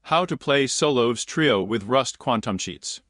How to play solos trio with Rust quantum cheats.